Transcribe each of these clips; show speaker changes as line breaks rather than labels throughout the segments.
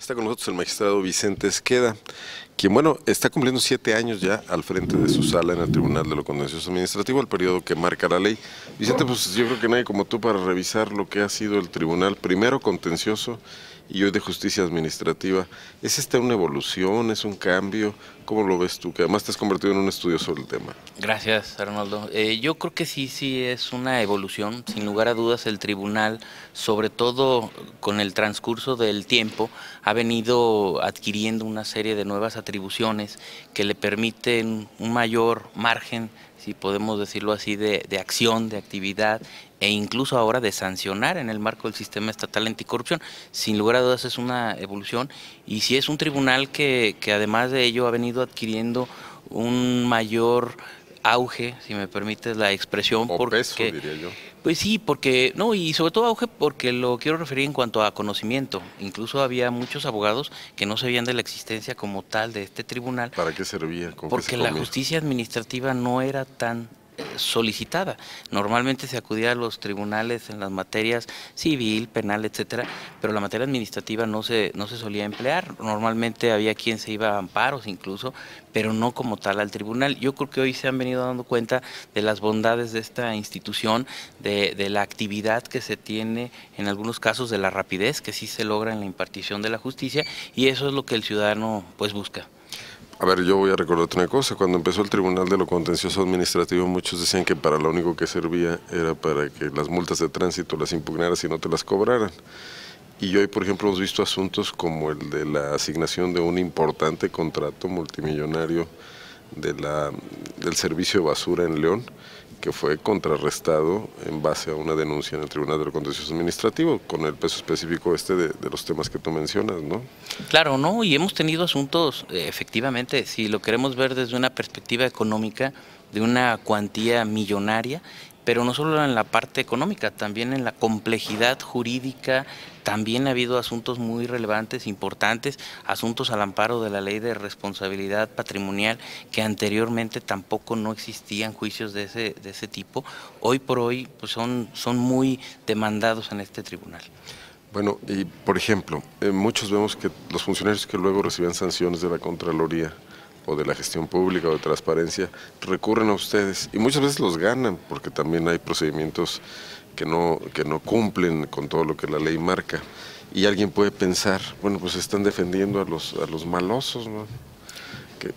Está con nosotros el magistrado Vicente Esqueda, quien, bueno, está cumpliendo 7 años ya al frente de su sala en el Tribunal de lo Contencioso Administrativo, el periodo que marca la ley. Vicente, pues yo creo que nadie como tú para revisar lo que ha sido el Tribunal, primero contencioso y hoy de justicia administrativa. ¿Es esta una evolución, es un cambio? ¿Cómo lo ves tú? Que además te has convertido en un estudioso del tema.
Gracias, Arnoldo. Yo creo que sí es una evolución. Sin lugar a dudas, el tribunal, sobre todo con el transcurso del tiempo, ha venido adquiriendo una serie de nuevas atribuciones que le permiten un mayor margen, si podemos decirlo así, de acción, de actividad e incluso ahora de sancionar en el marco del sistema estatal anticorrupción. Sin lugar a dudas es una evolución y sí es un tribunal que además de ello ha venido adquiriendo un mayor auge, si me permites la expresión,
O
porque,
peso, diría yo.
pues sí, porque, no, y sobre todo auge porque lo quiero referir en cuanto a conocimiento. Incluso había muchos abogados que no sabían de la existencia como tal de este tribunal.
¿Para qué servía? ¿Con qué se
Porque la
comía?
justicia administrativa no era tan solicitada. Normalmente se acudía a los tribunales en las materias civil, penal, etcétera, pero la materia administrativa no se solía emplear. Normalmente había quien se iba a amparos incluso, pero no como tal al tribunal. Yo creo que hoy se han venido dando cuenta de las bondades de esta institución, de la actividad que se tiene en algunos casos, de la rapidez que sí se logra en la impartición de la justicia, y eso es lo que el ciudadano pues busca.
A ver, yo voy a recordarte una cosa. Cuando empezó el Tribunal de lo Contencioso Administrativo, muchos decían que para lo único que servía era para que las multas de tránsito las impugnaras y no te las cobraran. Y hoy, por ejemplo, hemos visto asuntos como el de la asignación de un importante contrato multimillonario del servicio de basura en León, que fue contrarrestado en base a una denuncia en el Tribunal de lo Contencioso Administrativo, con el peso específico de los temas que tú mencionas, ¿no?
Claro, ¿no? Y hemos tenido asuntos, efectivamente, si lo queremos ver desde una perspectiva económica, de una cuantía millonaria, pero no solo en la parte económica, también en la complejidad jurídica, también ha habido asuntos muy relevantes, importantes, asuntos al amparo de la ley de responsabilidad patrimonial, que anteriormente tampoco no existían juicios de ese tipo. Hoy por hoy pues son muy demandados en este tribunal.
Bueno, y por ejemplo, muchos vemos que los funcionarios que luego reciben sanciones de la Contraloría o de la gestión pública o de transparencia recurren a ustedes y muchas veces los ganan porque también hay procedimientos que no cumplen con todo lo que la ley marca. Y alguien puede pensar, bueno, pues están defendiendo a los malosos, ¿no? Que,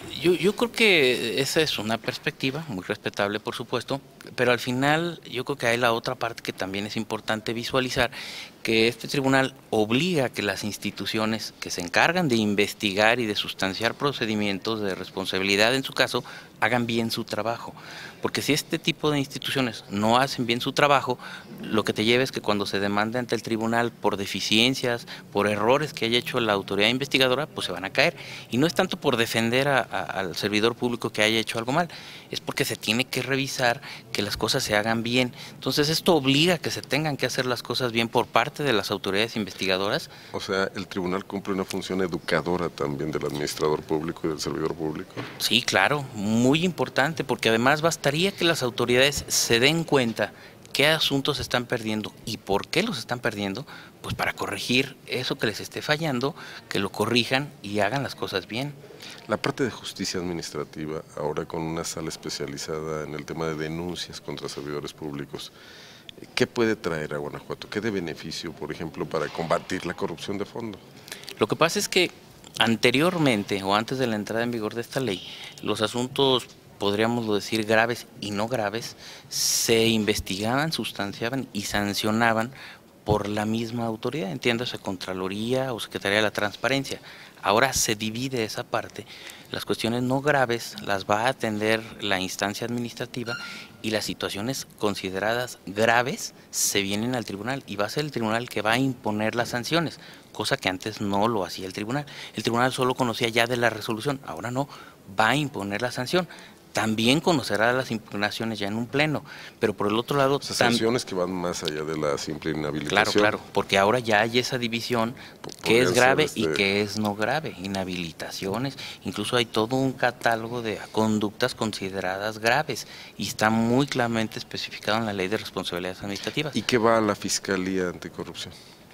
Yo creo que esa es una perspectiva muy respetable, por supuesto, pero al final yo creo que hay la otra parte que también es importante visualizar, que este tribunal obliga a que las instituciones que se encargan de investigar y de sustanciar procedimientos de responsabilidad, en su caso, hagan bien su trabajo. Porque si este tipo de instituciones no hacen bien su trabajo, lo que te lleva es que cuando se demande ante el tribunal por deficiencias, por errores que haya hecho la autoridad investigadora, pues se van a caer. Y no es tanto por defender al servidor público que haya hecho algo mal, es porque se tiene que revisar que las cosas se hagan bien. Entonces esto obliga a que se tengan que hacer las cosas bien por parte de las autoridades investigadoras.
o sea, el tribunal cumple una función educadora también del administrador público y del servidor público.
Sí, claro, muy importante, porque además bastaría que las autoridades se den cuenta qué asuntos están perdiendo y por qué los están perdiendo, pues para corregir eso que les esté fallando, que lo corrijan y hagan las cosas bien.
La parte de justicia administrativa, ahora con una sala especializada en el tema de denuncias contra servidores públicos, ¿qué puede traer a Guanajuato? ¿Qué de beneficio, por ejemplo, para combatir la corrupción de fondo?
Lo que pasa es que anteriormente o antes de la entrada en vigor de esta ley, los asuntos, podríamos decir, graves y no graves, se investigaban, sustanciaban y sancionaban por la misma autoridad, entiéndase Contraloría o Secretaría de la Transparencia. Ahora se divide esa parte, las cuestiones no graves las va a atender la instancia administrativa y las situaciones consideradas graves se vienen al tribunal y va a ser el tribunal que va a imponer las sanciones, cosa que antes no lo hacía el tribunal. El tribunal solo conocía ya de la resolución, ahora no, va a imponer la sanción. También conocerá las impugnaciones ya en un pleno, pero por el otro lado...
O sea, sanciones que van más allá de la simple inhabilitación.
Claro, porque ahora ya hay esa división que es grave y que es no grave, inhabilitaciones, incluso hay todo un catálogo de conductas consideradas graves y está muy claramente especificado en la Ley de Responsabilidades Administrativas.
¿Y qué va a la Fiscalía Anticorrupción?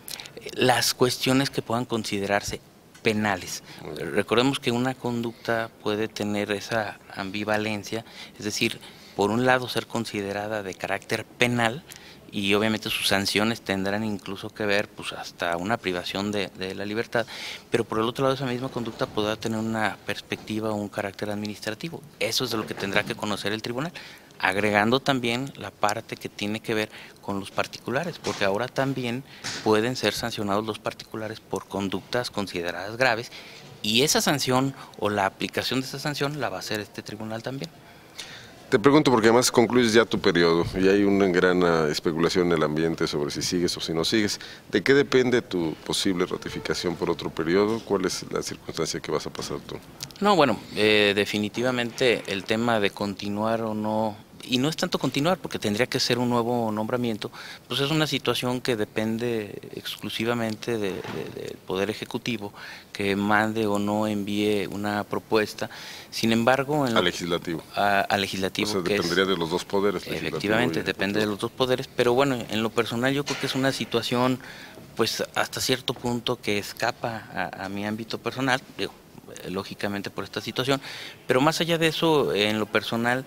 las cuestiones que puedan considerarse penales. Recordemos que una conducta puede tener esa ambivalencia, es decir, por un lado ser considerada de carácter penal, y obviamente sus sanciones tendrán incluso que ver pues hasta una privación de la libertad, pero por el otro lado esa misma conducta podrá tener una perspectiva o un carácter administrativo. Eso es de lo que tendrá que conocer el tribunal, agregando también la parte que tiene que ver con los particulares, porque ahora también pueden ser sancionados los particulares por conductas consideradas graves, y esa sanción o la aplicación de esa sanción la va a hacer este tribunal también.
Te pregunto porque además concluyes ya tu periodo y hay una gran especulación en el ambiente sobre si sigues o si no sigues. ¿De qué depende tu posible ratificación por otro periodo? ¿Cuál es la circunstancia que vas a pasar tú?
No, bueno, definitivamente el tema de continuar o no, y no es tanto continuar porque tendría que ser un nuevo nombramiento, pues es una situación que depende exclusivamente del Poder Ejecutivo, que mande o no envíe una propuesta. Sin embargo,
al legislativo.
Al legislativo.
O sea, dependería de los dos poderes.
Efectivamente, depende de los dos poderes, pero bueno, en lo personal yo creo que es una situación, pues hasta cierto punto que escapa a mi ámbito personal, digo, lógicamente por esta situación, pero más allá de eso, en lo personal,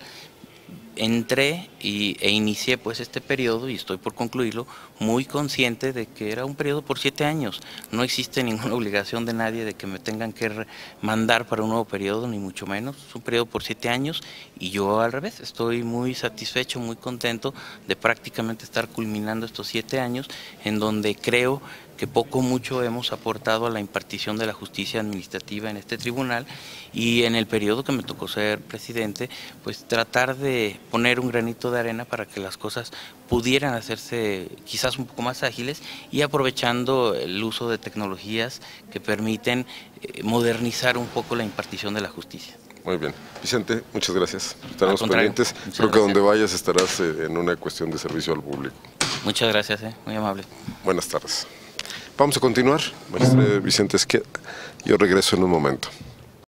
entré e inicié pues este periodo, y estoy por concluirlo, muy consciente de que era un periodo por 7 años. No existe ninguna obligación de nadie de que me tengan que mandar para un nuevo periodo, ni mucho menos. Es un periodo por 7 años y yo al revés, estoy muy satisfecho, muy contento de prácticamente estar culminando estos 7 años en donde creo que poco o mucho hemos aportado a la impartición de la justicia administrativa en este tribunal, y en el periodo que me tocó ser presidente, pues tratar de poner un granito de arena para que las cosas pudieran hacerse quizás un poco más ágiles y aprovechando el uso de tecnologías que permiten modernizar un poco la impartición de la justicia.
Muy bien. Vicente, muchas gracias. Estaremos pendientes. Creo que donde vayas estarás en una cuestión de servicio al público.
Muchas gracias, muy amable.
Buenas tardes. Vamos a continuar, maestre Vicente Esqueda. Yo regreso en un momento.